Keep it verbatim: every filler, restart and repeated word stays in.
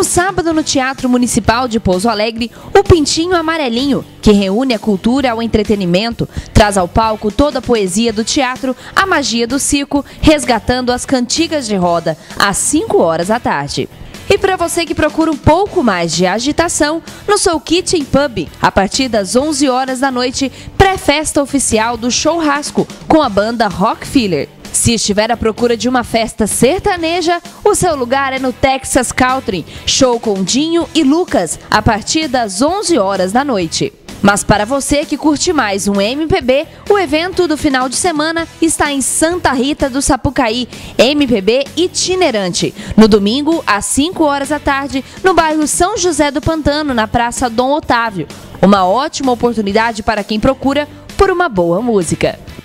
No sábado, no Teatro Municipal de Pouso Alegre, o Pintinho Amarelinho, que reúne a cultura ao entretenimento, traz ao palco toda a poesia do teatro, a magia do circo, resgatando as cantigas de roda, às cinco horas da tarde. E para você que procura um pouco mais de agitação, no Soul Kitchen Pub, a partir das onze horas da noite, pré-festa oficial do Churrasco, com a banda Rockfiller. Se estiver à procura de uma festa sertaneja, o seu lugar é no Texas Country, show com Dinho e Lucas, a partir das onze horas da noite. Mas para você que curte mais um M P B, o evento do final de semana está em Santa Rita do Sapucaí, M P B itinerante. No domingo, às cinco horas da tarde, no bairro São José do Pantano, na Praça Dom Otávio. Uma ótima oportunidade para quem procura por uma boa música.